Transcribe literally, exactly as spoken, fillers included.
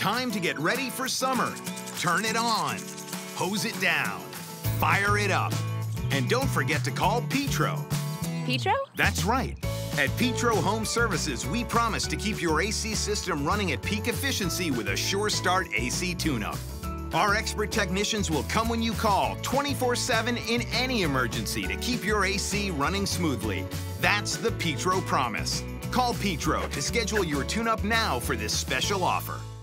Time to get ready for summer. Turn it on, hose it down, fire it up, and don't forget to call Petro. Petro? That's right. At Petro Home Services, we promise to keep your A C system running at peak efficiency with a Sure Start A C tune-up. Our expert technicians will come when you call twenty-four seven in any emergency to keep your A C running smoothly. That's the Petro promise. Call Petro to schedule your tune-up now for this special offer.